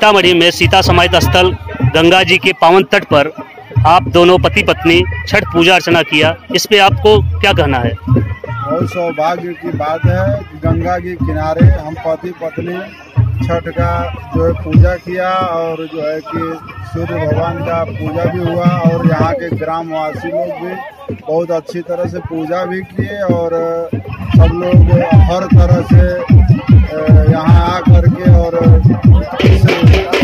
सीतामढ़ी में सीता समाहित स्थल गंगा जी के पावन तट पर आप दोनों पति पत्नी छठ पूजा अर्चना किया, इस पे आपको क्या कहना है? बहुत सौभाग्य की बात है कि गंगा के किनारे हम पति पत्नी छठ का जो है पूजा किया और जो है कि सूर्य भगवान का पूजा भी हुआ और यहाँ के ग्रामवासी लोग भी बहुत अच्छी तरह से पूजा भी किए और सब लोग हर तरह से यहाँ आ करके और